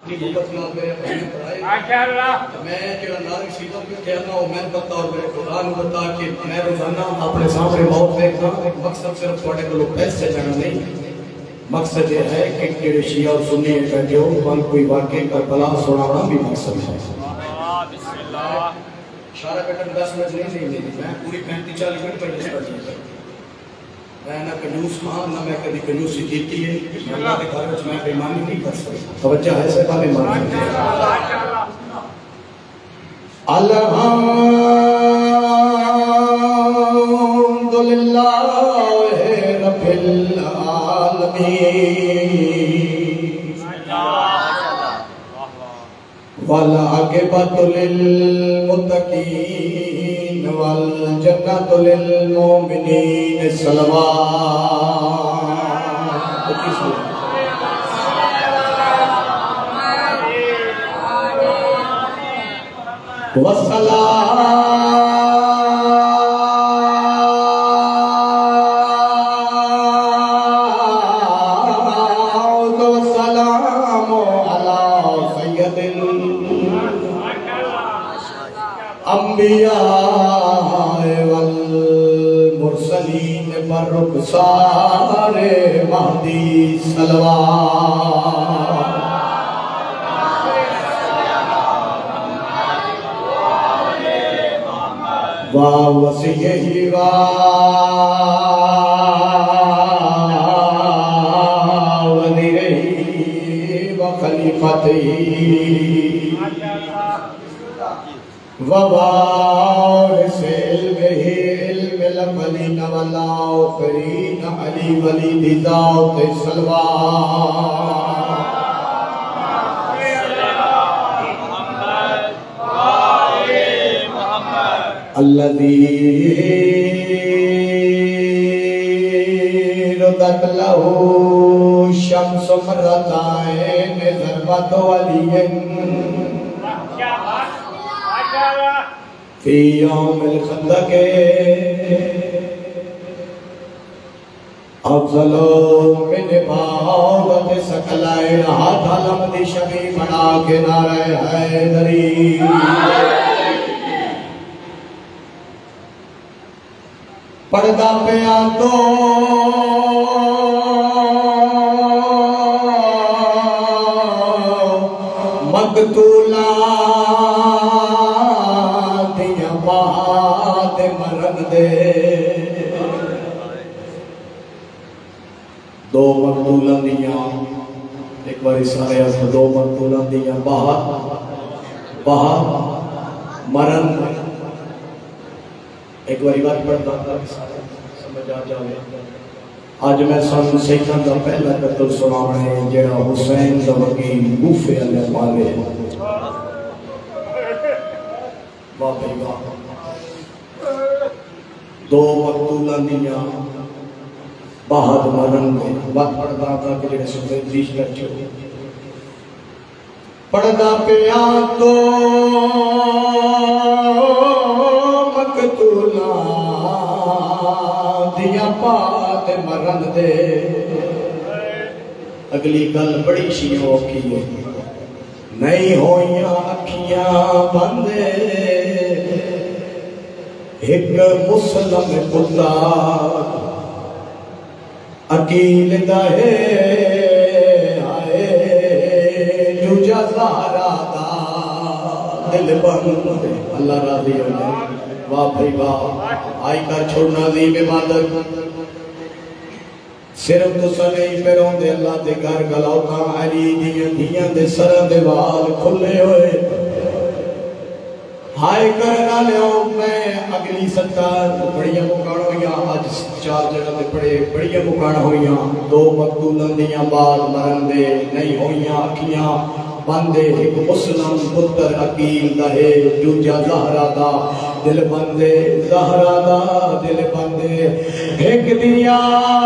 میں جڑا نارک سیدھا پہ کہنا ہوں میں پتہ اور میرے خدا نے بتا کہ میں روزانہ اپنے سامنے موت دیکھتا مقصد صرف تھوڑے کو پیسے جانا نہیں مقصد یہ ہے کہ جڑے شیعہ اور سنی بیٹھے ہو کل کوئی واقعے کربلا سنانا بھی مقصد ہے اشارہ بیٹھن 10 منٹ نہیں میں پوری 35-40 منٹ پہلے سے پڑھ لیتا میں نہ کنیوس ماں نہ میں کبھی کنیوسی جیتی ہے اللہ کے گھر میں بیمانی نہیں کر سکتا توجہ ہے سے پانے مانی الحمدللہ رب العالمین والعاقبۃ للمتقین والجنۃ للمؤمنین صلوات والسلام الانبیاء والمرسلین پر رخسار مہدی صلوات وَوَسِيَهِ وَوَزِيرِهِ وَخَلِيفَتِهِ وَوَارِثِ عِلْمِهِ عِلْمِ الْأَوَّلِينَ وَالْآخِرِينَ عَلِي وَلِيِّ ذَاتِ صلوات الذي ردت له الشمس مرتين ضربة ولي في يوم الخندق افضل من عبادت ثقلین ہاتھ علم دی شبی بنا کے نعرہ حیدری پردہ پہ آتو مقتولہ دیا بات مرن دے دو مقتولہ دیا ایک باری سارے آسا دو مقتولہ دیا باہر مرن ایک باری بات پڑھتا سمجھ آ جاوے آج میں سن سیدھاں دا پہلا قتل سنانے جڑا حسین دا وکیل کوفے علیہ پالے واہ بھائی واہ دو مقتولہ دیاں باہر مرن میں وقت پڑھتا تھا کہ جڑے سفید دیش بیٹھے ہو پڑھتا پہ آتو مقتولہ دیا پات مرن دے اگلی گل بڑی شیعوں کی ہے نہیں ہویاں اکھیاں بندے ایک مسلم کتا عقیل دہے آئے جوجہ زہرہ دا دل بند اللہ راضی ہونے واہ بھائی واہ آئی کر چھوڑنا دی عبادت صرف تو سنے پیروں دے اللہ دے گھر گلاؤں علی دیاں دے سرہ دے وال کھلے ہوئے ہائے کرنا لیوں میں اگلی ستار بڑیاں مکان ہویاں آج 4 جگہ دے بڑیاں مکان ہویاں دو مقتولن دیاں بال مرن دے نہیں ہویاں اکھیاں بندے ایک مسلم پتر عقیل دہے دوجا زہرہ دا دل بندے زہرہ دا دل بندے ایک دیا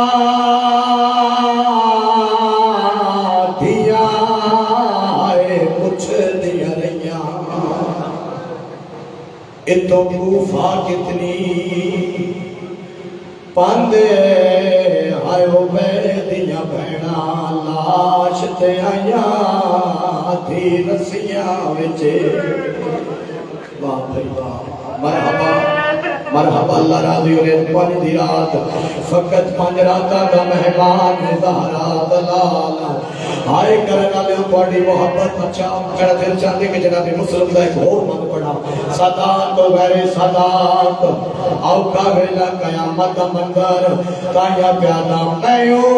کچھ دیا رہیاں اتو کوفہ کتنی پاندے ہائے وہ میرے دیاں بہنا لاش تے آیاں تھی رسیاں وچے واہ بھائی واہ مرحبا مرحبا اللہ راضی ہوئے پانی دی رات فقط پانچ راتاں کا مہمان زہرا دلال آئے کرنا لے پاڑی محبت اچھا کر دل چاہتے کہ جناب مسلم دا ایک اور مند پڑا صدات و غیر صدات آو کا ویلا قیامت منظر تایا پیادا میوں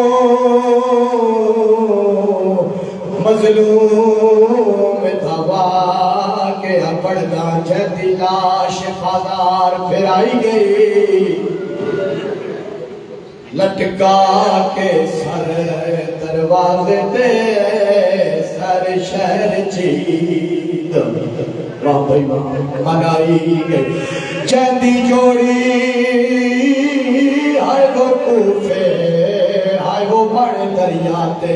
مظلوم دھوا کے اپڑنا جہتی لاش بازار پھر آئی گئی لٹکا کے سر دروازے تے سر شہر چید واہ بھائی منائی گئی چندی جوڑی ہائے وہ کوفے ہائے وہ بڑے دریاتے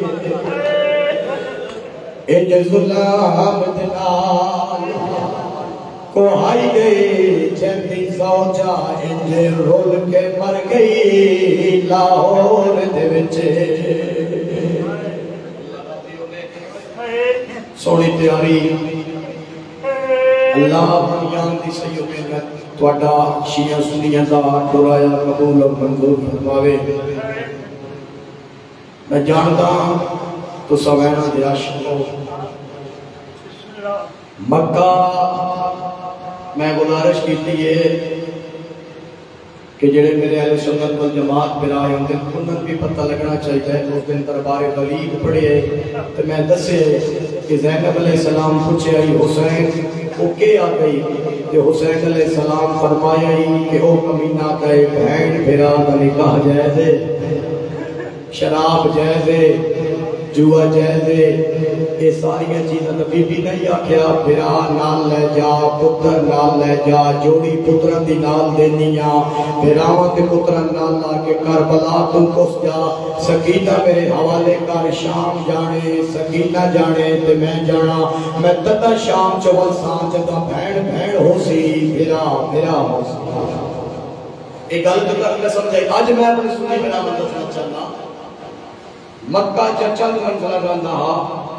انج ظلام دلال کو آئی گئی چندی زوجہ انج رول کے مر گئی لاہور دے وچے سونی پیاری اللہ بنیان دی سیدی میں توڑا شیعہ سنیہ دا درایا قبول اور منظور فرماوے میں جانتا تو سوینا دے عاشقوں مکہ میں گزارش کیتی ہے کہ جڑے میرے اہل سنت والجماعت پر آئے ہوندے انہیں بھی پتہ لگنا چاہیے اس دن دربار غریب پڑھے تو میں دسے کہ زینب علیہ السلام پوچھے آئی حسین وہ کیا آ گئی کہ حسین علیہ السلام فرمایا ہی کہ او کمینہ کہے بہن بھیرا کا نکاح جائزے شراب جائزے جوا جائزے یہ ساری چیزیں نبی بھی نہیں آکھیا بھرا نال لے جا پتر نال لے جا جوڑی پترن دی نال دینیاں بھراواں تے پترن نال لا کے کربلا تو کس جا سکینہ میرے حوالے کر شام جانے سکینہ جانے تے میں جانا میں تدا شام چول سان جدا بھین بھین ہو سی بھرا بھرا ہو سی ایک گل تو کر سمجھائی آج میں اپنی سنی بنا مدد چلنا مکہ چند منزلہ رہا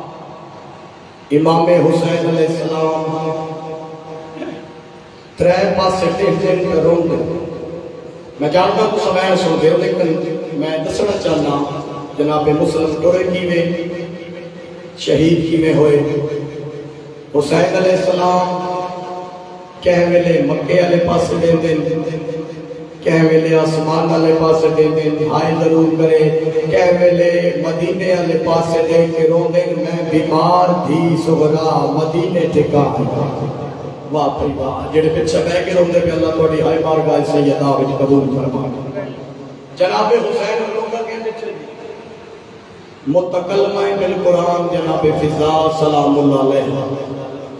امام حسین علیہ السلام ترے پاس دن روند میں جانتا ہوں سمین سن دے لیکن میں دسنا چاہنا جناب مسلم ٹورے کیوے شہید کیوے ہوئے حسین علیہ السلام کہہ ویلے مکے والے پاس دن کہہ ویلے آسمان والے پاس دن ہائے ضرور کرے کہہ ویلے مدینے والے پاس دے کے روندن میں بیمار تھی سغرا مدینے ٹھکان واہ بھائی واہ جڑے پیچھے بہ کے روندے پہ اللہ تھوڑی ہائے بارگاہ سیدہ وچ قبول فرما جناب حسین لوگاں کہندے چلے متکلمہ بالقرآن جناب فضا سلام اللہ علیہ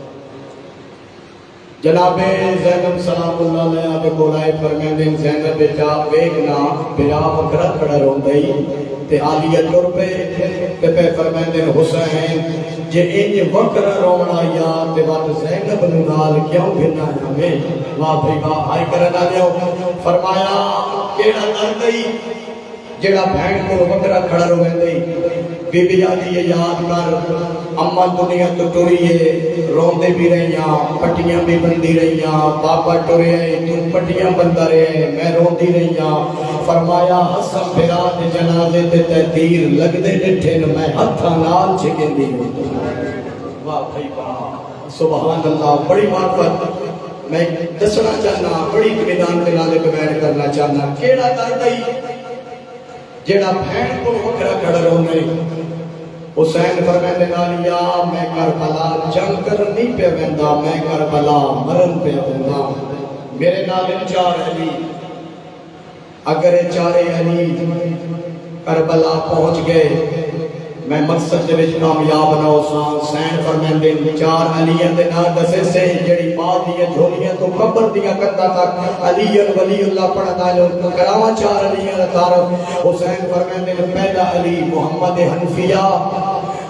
جناب زینب سلام اللہ علیہ آبے بولائے فرمیندیں زینب بیٹا ویگنا بیرا وکرہ کھڑا روندئی تے آلیت ٹر پہ تے پہ فرمیندیں حسین جے انج وکرہ رونا یا تے بات زینب نال کیوں بھرنا ہمیں واہ بھائی واہ آئی کرنا لیو فرمایا کیڑا دردئی جڑا بھین کو وکرہ کھڑا روندئی بی بی آدھی یہ یاد کر اماں دنیا تو ٹوریے روندے بھی رہیاں پٹیاں بھی بندی رہیاں بابا ٹورے تو پٹیاں بندہ رہے میں روندی رہیاں فرمایا حسن بھرات جنازے تے تیر لگ دے ڈٹھے میں ہتھا نال چھکیں دی واہ بھائی واہ سبحان اللہ بڑی معرفت میں دسنا چاہنا بڑی اطمینان کے نالے پہ بیان کرنا چاہنا کیڑا دردئی جیڑا بھین کو وکرہ کھڑا رونے حسین فرمیندے نالیا میں کربلا جنگ کر نہیں پہ ویندا میں کربلا مرن پہ ویندا میرے نال چار علی اگر چارے علی کربلا پہنچ گئے میں مقصد دے وچ کامیاب نہ ہوساں حسین فرمیندے چار علیاں دے نال دسے سے جڑی بات دی جھولیاں تو قبر دیا کندا تک علی ولی اللہ پڑھدا جو کراواں چار علیاں دا تعارف حسین فرمیندے پہلا علی محمد حنفیہ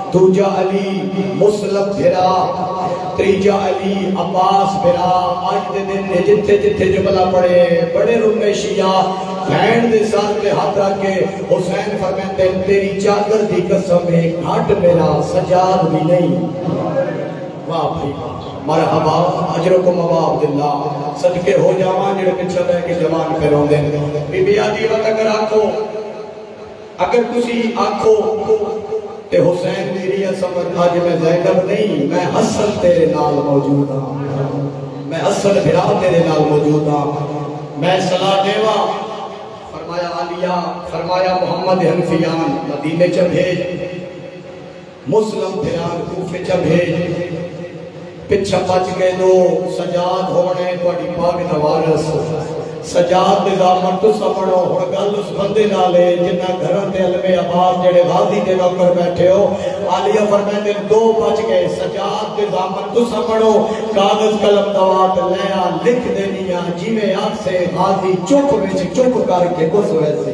دوجا علی مسلم پھرا، تریجا علی عباس پھرا۔ آج دے دن جتھے جتھے جملہ پڑے بڑے رونے شیعہ بہن دے ساتھ پہ ہاتھ رکھ کے حسین فرماتے ہیں تیری چادر دی قسم ہے گھٹ میرا سجاد بھی نہیں۔ واہ بھائی مرحبا اجرکم ابا عبداللہ، صدقے ہو جاواں جڑے پچھے رہ کے جوان پہ روندے۔ بی بی آدھی وقت اگر آنکھو، اگر کسی آنکھو تے حسین میری سمجھ آج میں زینب نہیں، میں حسن تیرے نال موجود ہاں، میں حسن بھرا تیرے نال موجود ہاں، میں صلاح دیوا۔ فرمایا عالیہ، فرمایا محمد حنفیان مدینے چ بھیج، مسلم پھران کوفے چ بھیج، پچھا بچ گئے دو سجاد ہونے توڑی پاک نوارس، سجاد دے دامن تو سمڑو ہر گل اس بندے نالے جنہ گھران دے علم عباس جڑے غازی دے نوکر بیٹھے ہو۔ عالیہ فرمائے دو بچ گئے، سجاد دے دامن تو سمڑو، کاغذ قلم دوات لیا لکھ دینیا جی میں آگ سے غازی چپ وچ چپ کر کے گس ویسی۔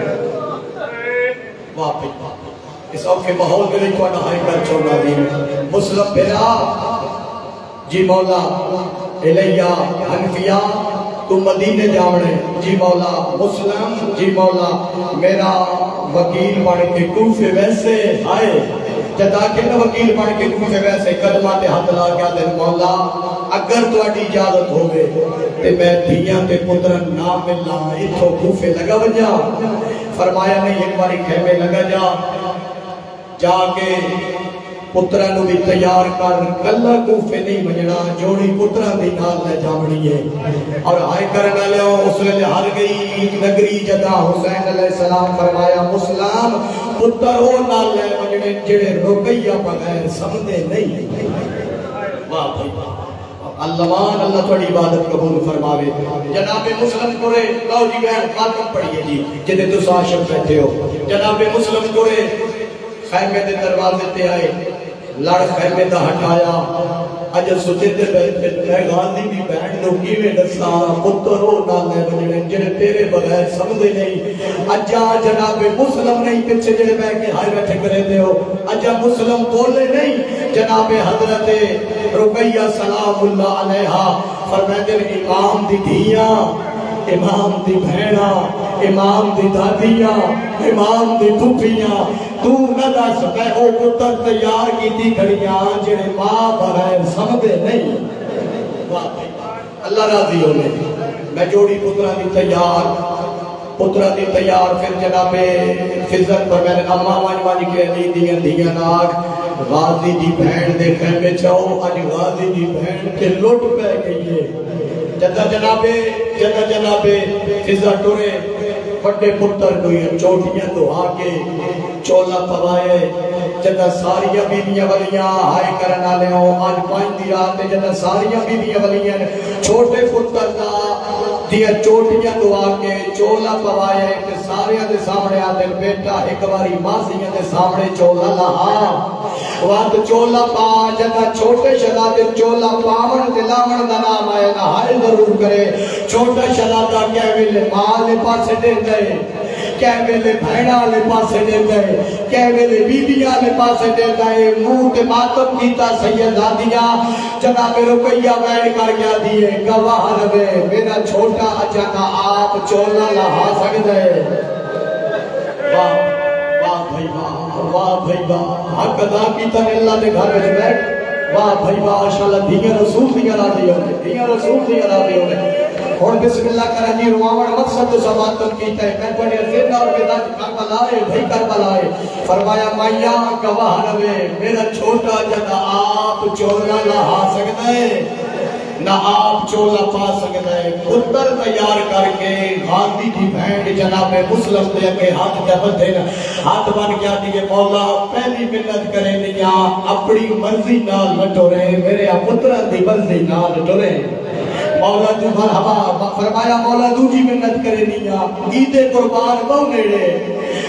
واپی اس اوکے ماحول کے لئے کوئی نہائی کر چھوڑا دی مسلم پھرا جی مولا الیہ حنفیہ تو مدینے جاوڑے جی مولا، مسلم جی مولا میرا وکیل بڑھ کے کوفے ویسے آئے، جدا کہ نہ وکیل بڑھ کے کوفے ویسے قدمہ تے ہاتھ لا گیا دے مولا اگر تو اڈی اجازت ہوگے تے میں دھیاں تے پترن نام ملنا اتھو کوفے لگا بجا۔ فرمایا نہیں ایک باری خیمے لگا جا کے پترانو بھی تیار کر، کلہ کوفے نہیں بجنا، جوڑی پتران دی نال لے جاونی ہے۔ اور آئے کرنا لے اس ویلے ہر گئی نگری جدا حسین علیہ السلام فرمایا مسلم پتر ہو نال لے بجنے جڑے رقیہ بغیر سمدے نہیں۔ واہ بھائی اللہمان اللہ توڑی عبادت قبول فرماوے۔ جناب مسلم کرے لو جی بہن خاتم پڑھئے جی جنہیں تو ساشم بیٹھے ہو۔ جناب مسلم کرے خیمے دے دروازے تے آئے، لڑ خیمے دا ہٹایا، اجل سجدے بیٹھے میں غازی بھی بہن نو کیویں دسا پتر ہو نالے بجنے جنہیں تیرے بغیر سمجھے نہیں۔ اجا جناب مسلم نہیں پچھے جڑے بے کے ہائے بیٹھے کرے دے ہو، اجا مسلم بولے نہیں۔ جناب حضرت رقیہ سلام اللہ علیہا فرمائے امام دی دھیاں، امام دی بہنا، امام دی دادیاں، امام دی پھوپھیاں، تو نہ دس میں او پتر تیار کی تھی کھڑیاں جڑے ماں بغیر سمجھے نہیں۔ اللہ راضی ہونے میں جوڑی پترہ دی تیار، پترہ دی تیار پھر جناب فضل پر میں نے اماں وانج کے علی دیاں ناک غازی دی بہن دے خیمے چاہو آج غازی دی بہن کے لوٹ پہ گئی ہے۔ جناب فضا ٹورے بڑے پتر کوئی چوٹیاں تو آکے چولا پوائے، جدہ ساریاں بیبیاں ولیاں ہائے کرنا لے ہوں آج پائن دی رات جدہ ساریاں بیبیاں ولیاں چھوٹے پتر دا دیا چوٹیاں تو آکے چولا پوائے کہ ساریاں دے سامنے آتے بیٹا ایک باری ماسیاں دے سامنے چولا لہا وقت چولا پا جدہ چھوٹے شہزادے چولا پاون دلاون دا نام آئے نہ ہائے ضرور کرے۔ چھوٹا شہزادہ کہہ ویلے ماں لے پاسے دے دے، کہہ ویلے بھیڑا لے پاسے دے دے، کہہ ویلے بیبیاں لے پاسے دے دے، منہ تے ماتم کیتا سیدادیاں جناب رقیہ بیٹھ کر گیا دیئے گواہ روے میرا چھوٹا اچانا آپ چولا لہا سکتے۔ واہ واہ بھائی واہ بھائی واہ حق ادا کیتا نے اللہ نے گھر میں بیٹھ۔ واہ بھائی ماشاءاللہ دیگر رسول دیگر راضی ہونے، دیگر رسول دیگر راضی ہونے۔ اور بسم اللہ کرا جی رواوڑ مقصد تو سباتن کیتا ہے میں پڑھے زندہ اور بیداج کربلا آئے بھائی کربلا آئے فرمایا مائیاں گواہ روے میرا چھوٹا جدہ آپ چولا لہا سکتا ہے نہ آپ چولا پا سکتا ہے۔ پتر تیار کر کے غازی کی بہن جناب مسلم دے کے ہاتھ جبت دینا ہاتھ بن گیا دیئے مولا پہلی منت کرے نیا اپنی مرضی نال لٹو رہے میرے پتران دی مرضی نال لٹو رہے مولا جو مرحبا فرمایا مولا دوجی منت کرے نیا عید قربان بہو نیڑے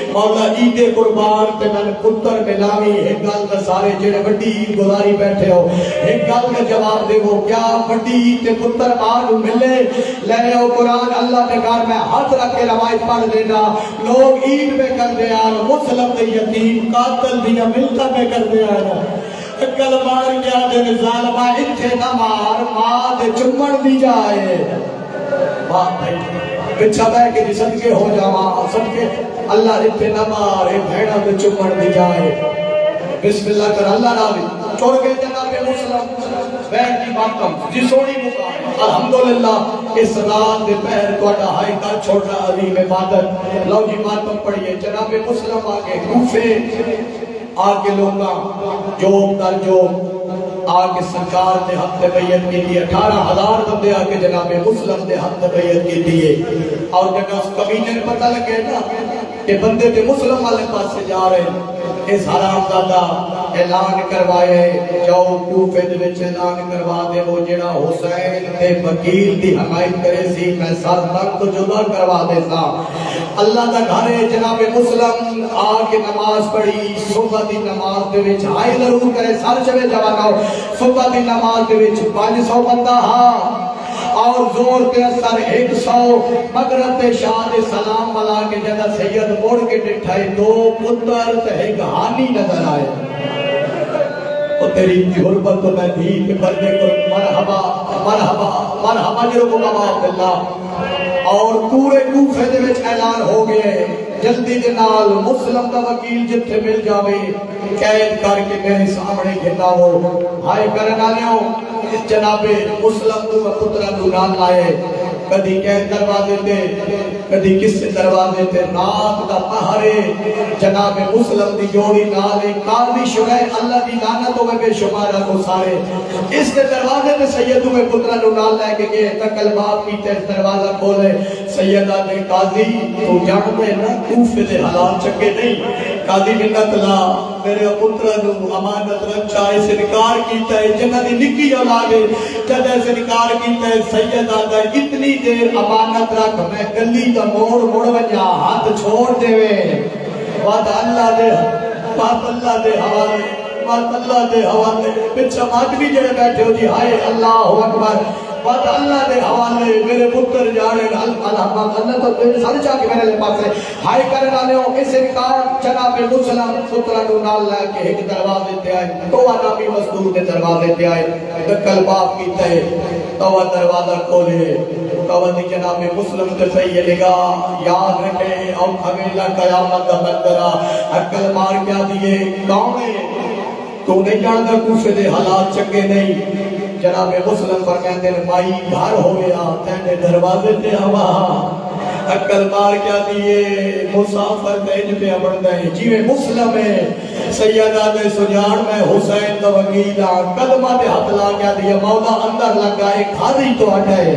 مولا عید قربان تے میں پتر ملاوی ایک گل کا سارے جڑے وڈی عید گزاری بیٹھے ہو ایک گل کا جواب دے وہ کیا وڈی عید تے پتر ماں ملے لے او قرآن اللہ کے گھر میں ہاتھ رکھ کے روایت پڑھ دینا لوگ عید پہ کر دے آن مسلم دے یتیم قاتل دیا ملتا پہ کر دے آن کل مار گیا دن ظالمہ اتھے نہ مار ماں دے چمڑ دی جائے بات بھائی پچھا بے کے جی صدقے ہو جاواں صدقے اللہ اتھے نہ مار بھیڑا دے چمڑ دی جائے بسم اللہ کر اللہ راوی چھوڑ گئے جناب مسلم بیٹھ کی باتم جی سوڑی مقام الحمدللہ اس رات دے پہر کوڑا ہائی کر چھوڑنا عظیم عبادت لو جی باتم پڑھئے جناب مسلم آگے کوفے آگے لوگاں جوب در جوب آگے سرکار نے حق بیعت کے لیے 18,000 بندے آگے جناب مسلم نے حق بیعت کے لیے اور جگہ اس کمینے نے پتہ لگے نا کہ بندے تھے مسلم والے پاس سے جا رہے ہیں اس حرام زادہ اعلان کروائے جاؤ کوفے دے وچ اعلان کروا دے وہ جڑا حسین تے وکیل دی حمایت کرے سی میں سر تک تو جدا کروا دے سا اللہ دا گھر ہے جناب مسلم آ کے نماز پڑھی صبح دی نماز دے وچ ہائے ضرور کرے سر چوے جواناؤ صبح دی نماز دے وچ 500 بندہ ہاں اور زور کے اثر 100 مغرب تے شاہ دے سلام ملا کے جگہ سید موڑ کے ڈٹھائے 2 پتر تے ایک ہانی نظر آئے تو تیری غربت تو میں بھی کہ بردے کو مرحبا مرحبا مرحبا جرو کو بابا عبداللہ اور پورے کوفے دے وچ اعلان ہو گئے جلدی دے نال مسلم دا وکیل جتھے مل جاوے قید کر کے میرے سامنے گھنا ہو ہائے کرنا لیو اس جناب مسلم تو پترہ تو نال لائے کدھی قید کروا دیتے کدھی کس سے کروا دیتے رات دا پہرے جناب مسلم دی جوڑی نالے قاضی شرح اللہ دی لعنت ہوئے بے شمارہ کو سارے اس کے دروازے میں سیدوں میں پترہ تو نال لائے کہ گئے تکل باپ کی تیز دروازہ کھولے سیدہ نے قاضی تو جانتے نا کوفے دے حالات چکے نہیں قاضی منت لا میرے پترہ نو امانت رکھا اسے نکار کیتا ہے جنہ دی نکی اولادے جدہ اسے نکار کیتا ہے سیدہ دا اتنی دیر امانت رکھ میں گلی دا موڑ ونجا ہاتھ چھوڑ دے وے بات اللہ دے حوالے پچھا مات بھی جڑے بیٹھے ہو جی ہائے اللہ اکبر بات اللہ دے حوالے میرے پتر جانے اللہ تو سارے چاہ کے میرے لے پاس ہے ہائے کرنے والے ہو اس انکار جناب مسلم پترہ کو نال لے کے ایک دروازے تے آئے تو نامی مزدور دے دروازے تے آئے دکل باپ کی تے تو دروازہ کھولے تو دی جناب مسلم تے صحیح لگا یاد رکھے او حویلہ قیامت دا بندرہ عقل مار کیا دیئے کون ہے تو نہیں جانتا کوفے دے حالات چنگے نہیں جناب مسلم فرماتے ہیں مائی گھر ہو گیا تینے دروازے تے ہوا عقل مار کیا دیئے مسافر تیج پہ بڑھتا ہے جیوے مسلم ہے سیدہ دے سجان میں حسین دا وکیلہ قدمہ دے حد لا کیا دیئے مولا اندر لگا ایک حاضی تو ہٹائے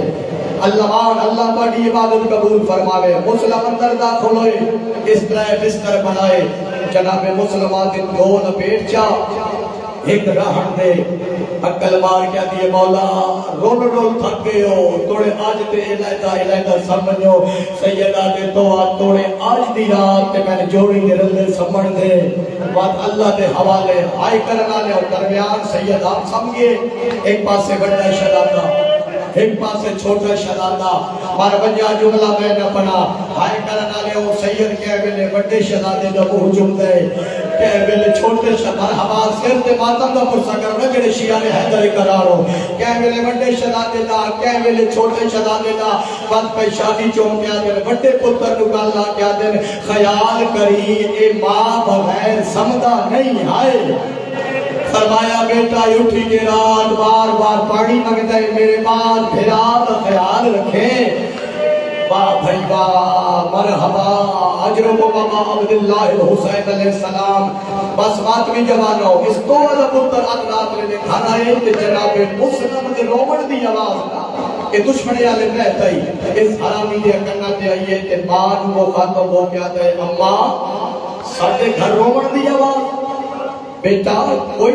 اللہ پاڑی عبادت قبول فرماوے مسلم اندر داخل ہوئے اس طرح بستر بنائے جناب مسلمات دو لپیٹ چا ایک رہن دے عقل مار کیا دیئے مولا رول تھک گئے ہو توڑے آج تے علیدہ سمجھو سیدہ دے توڑے آج دی رات تے میں نے جوڑی دے رلے سمجھ دے بات اللہ دے حوالے آئی کرنا لے اور درمیان سیدہ سمجھے ایک پاس سے بڑھنا شدادہ ایک پاس سے چھوٹا شدادہ مار بنجا جملہ میں نہ پڑا ہائے کرنا لے وہ سید کہہ ملے بڑے شدادے دا محجم دے کہہ ملے چھوٹے شدادہ ہمار سر دے ماتم دا پرسا کرنا جڑے شیعہ نے حیدر قرارو کہہ ملے بڑے شدادے دا کہہ ملے چھوٹے شدادے دا بات پہ شادی چون کیا دے بڑے پتر نکالنا کیا دے خیال کری اے ماں بغیر سمدہ نہیں ہائے فرمایا بیٹا اٹھی کے رات بار بار پانی مانگتا ہے میرے بعد پھرات خیال رکھے واہ بھائی واہ مرحبا اجرم و بابا عبداللہ الحسین علیہ السلام بس بات بھی جوان ہو اس تو والا پتر اقرات لینے کھانا ہے کہ جناب مسلم دے رومن دی آواز کہ دشمنی آلے رہتا ہی اس حرامی دے کرنا دے آئیے کہ بعد وہ خاتم ہو کیا دے اممہ ساتھے گھر رومن دی آواز بیٹا کوئی نہیں سکے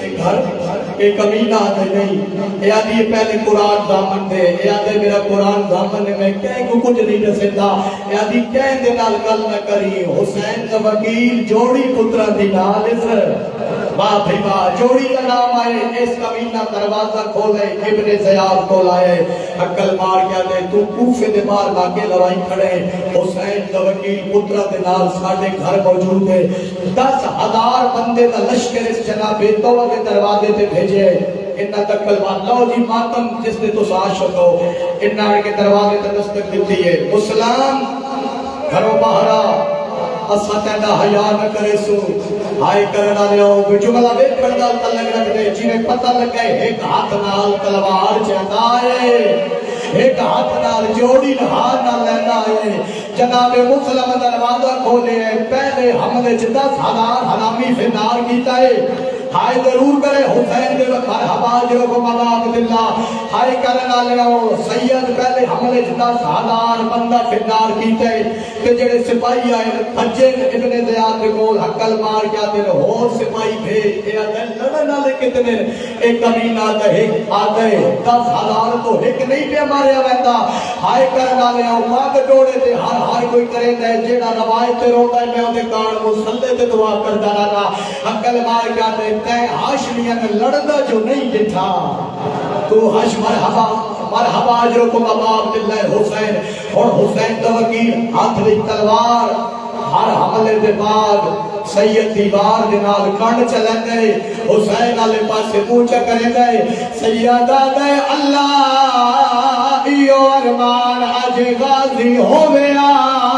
گھر ایک کمینہ آدھے نہیں اے آدھی پہلے قرآن دامن دے اے آدھے میرا قرآن دامن ہے میں کہیں کو کچھ نہیں نسیتا اے آدھی کہیں دے نال گل نہ کری حسین کا وکیل جوڑی پترہ دی نال اس واہ بھائی واہ جوڑی کا نام آئے اس کمینہ دروازہ کھولے ابن زیاد کو لائے عقل مار کیا دے تو کوفے دے بار باقی لڑائی کھڑے حسین کا وکیل پترہ دے نال ساڑھے گھر موجود ہے 10,000 بندے دا لشکر اس جناب توبہ کے دروازے تے بھیجے انہا تک کلمات لو جی ماتم جس نے تو عاشق ہو انہا کے دروازے تے دستک دیتی ہے مسلم گھروں باہرا اسا تیندا حیا نہ کرے سو ہائے کرنا لیو جملہ ویکھ کردہ تلگ رکھ دے جنہیں پتہ لگے ایک ہاتھ نال تلوار چہتا ہے ایک ہاتھ نال جوڑی ہاتھ نال لینا ہے جناب مسلم دروازہ کھولے پہلے حملے 10,000 حرامی فنار کیتا ہے ہائے ضرور کرے حسین دے مرحبا جو کو مباب اللہ ہائے کرنا لیو سید پہلے حملے 10,000 بندہ فنار کیتے کہ جڑے سپاہی آئے بھجے ابن زیاد دے کول حقل مار کیا دے اور سپاہی بھیج اے آدھے لڑن والے کتنے ایک کمین آدھے 10,000 تو ایک نہیں پہ ماریا ویندہ ہائے کرنا لیو مانگ جوڑے دے ہر کوئی کرے دے جیڑا روایت تے روتا ہے میں انہیں کان مسلے تے دعا کردہ رہا حقل مار کیا دے تے ہاشمیاں نے لڑدہ جو نہیں جٹھا تو ہاش مرحبا اجرکم ابا عبداللہ حسین اور حسین دا وکیل ہاتھ وچ تلوار ہر حملے دے بعد سید دیوار دے نال کنڈ چلیں گئے حسین والے پاسے پوچھا کریں گئے سیدہ دے اللہ ایو ارمان اج غازی ہو گیا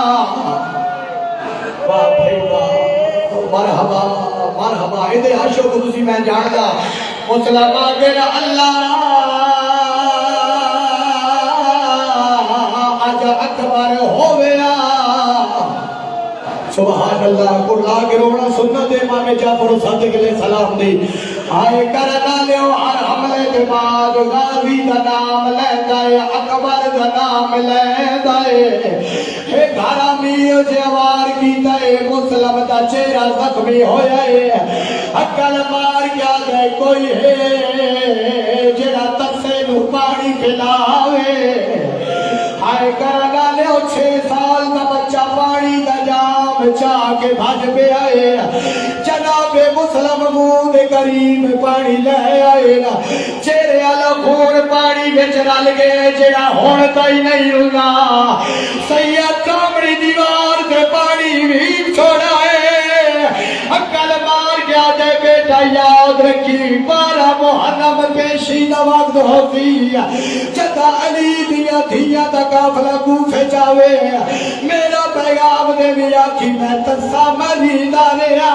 واہ بھائی واہ مرحبا مرحبا ایدے حشو کو تسی میں جاندہ مسلم آگے اللہ آج اکبر ہو گیا سبحان اللہ قرآن کے رونا سنت امام جعفر صادق علیہ السلام دی آئے کرنا لیو ہر حملے کے بعد غازی دا نام لے دائے اکبر دا نام لے دائے ایک حرامی جوار کی دائے مسلم دا چہرہ زخمی ہو جائے اکل مار کیا دائے کوئی ہے جڑا تسے نو پانی پلاوے آئے کرنا لیو 6 سال دا بچہ پانی دا جام چاہ کے بھاج پہ آئے جناب مسلم مود قریب پانی لے آئے چہرے والا خون پانی بچ رل گئے جڑا ہوتا ہی نہیں ہوگا سید کامڑی دیوار سے پانی بھی چھوڑائے عقل مار گیا دے بیٹا یاد رکھی 12 محرم پیشی دا وقت ہوتی جدا علی دیا دیا دا کافلہ کوفے جاوے میرا پیغام دے بھی آکھی میں تسا مری داریا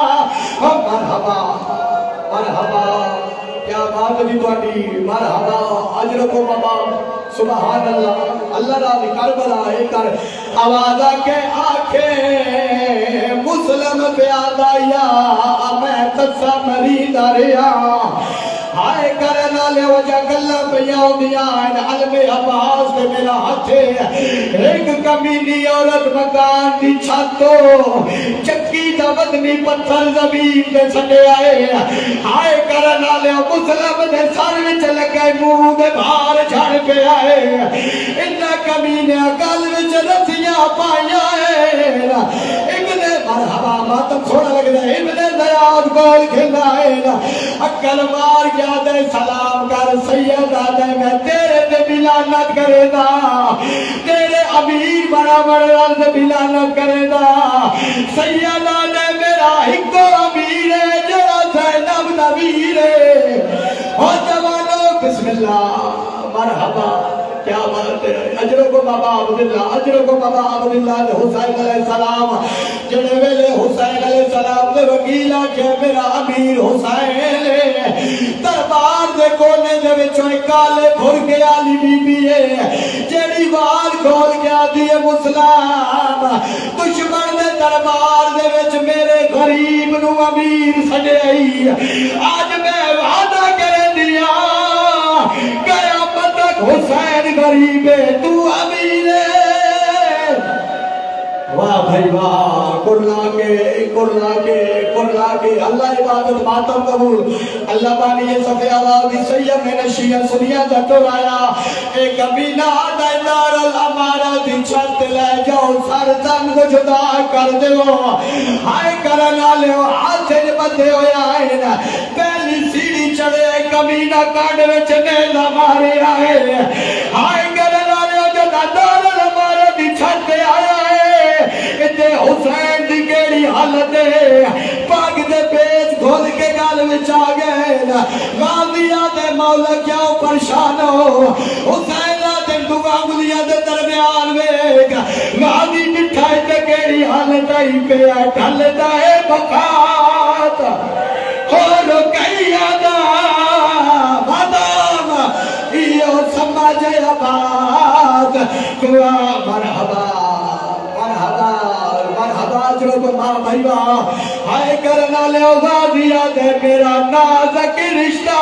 مرحبا مرحبا کیا بات بھی توڑی مرحبا اجرکو بابا سبحان اللہ اللہ راضی کربلا ایک کر آوازہ کے آنکھیں مسلم پیادا یا میں تسا مری داریا ہائے کرنا لے وجہ گلہ پیاؤ دیا علم عباس پہ میرا ہاتھے ایک کمینی عورت مکان دی چھاتو چکی دا بدنی پتھر زمین دے سکے آئے ہائے کرنا لے مسلم دے سر وچ لگے منہ دے بھار جھڑ کے آئے انہا کمینے اکل وچ رسیاں پائیا ہے ابن مرحبا ماتم چھوڑا لگ دے ابن زیاد گول کھلا ہے اکل مار کیا دے سلام کر سیدہ دے میں تیرے دے بلانت کرے دا تیرے امیر بڑا بڑا دے بلانت کرے دا سیدہ دے میرا ہکو امیر ہے جڑا زینب نبیر ہے اور جوانو بسم اللہ مرحبا کیا بات ہے اجروں کو بابا عبداللہ اجروں کو بابا عبداللہ حسین علیہ السلام جڑے ویلے حسین علیہ السلام دے وکیل آکھے میرا امیر حسین دربار دے کونے دے وچوں کالے بھر کے آلی بی بی ہے جیڑی وال کھول کے آدھی ہے مسلم دشمن دے دربار دے وچ میرے غریب نو امیر سجے آئی آج میں وعدہ کرے دیا قیامت تک حسین غریب ہے تو امیر ہے واہ بھائی واہ کرلا کے اللہ عبادت ماتم قبول اللہ بانی یہ صفحہ آواز سید میں نشیہ سنیا جٹور آیا ایک کمینہ دائدار الامارہ دی چھت لے جاؤ سر تن کو جدا کر دیو ہائے کرنا لیو آتے بندے ہوئے آئے پہلی سیڑھی چڑھے کمینہ کانڈ میں چنیزہ مارے آئے ہائے کرنا لیو جدا دار الامارہ دی چھت لے آیا ہے تے حسین دی گیڑی حالت ہے پاک دے پیچ کھول کے گال وچ آ گئے غازیہ دے مولا کیا پریشان ہو حسین دے دو انگلیاں دے درمیان ویک غازی مٹھائی تے گیڑی حالت آئی پہ ڈھل دے بکات ہو رکیہ دا مدام یہ سمجھے آباد دعا مرحبا جو ماں بھائیوا ہائے کرنا لے غازیہ دے میرا نازک رشتہ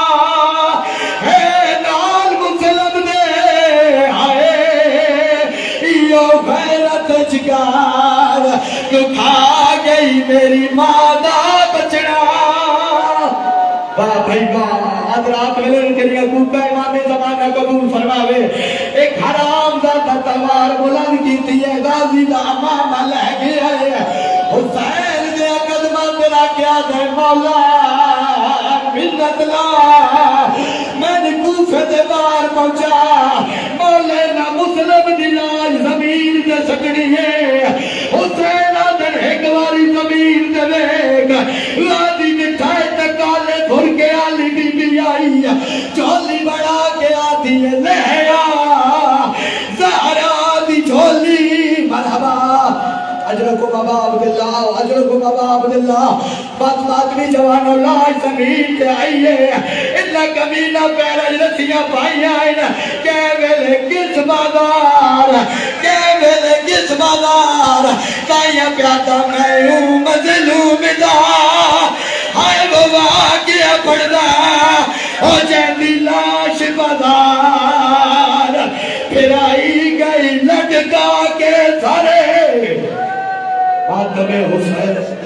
ہے نال مسلم دے ہائے یہ غیرت جگار تو کھا گئی میری ماں دا بچڑا واہ بھائی واہ حضرات ملن کے لیے کوپہ امام زمانہ قبول فرماوے ایک حرام ذات تلوار بلند کی تھی غازی دا امام لے گیا ہے حسین دے قدمہ تیرا کیا دے مولا منت لا میں نے کوفے دے بار پہنچا مولینا مسلم دی لاج زمین دے سکڑی ہے حسین آدھر ایک واری زمین دے بیگ غازی مٹھائے تکالے دھر کے آلی بی بی آئی چولی بڑا کے آدھی لہیا زہرا دی چولی مرحبا اجرکم ابا عبداللہ اجرکم ابا عبداللہ بات بھی جوانو لاج زمین تے آئیے اللہ کمینہ پیرج رسیاں پائی آئین کہہ ویلے کس بازار کہہ ویلے کس بازار کائیاں پیاتا میں ہوں مظلوم دا ہائے وہ واقعہ پڑھدا ہو جیندی لاش بازار پھر آئی گئی لٹکا کے سارے آدم حسین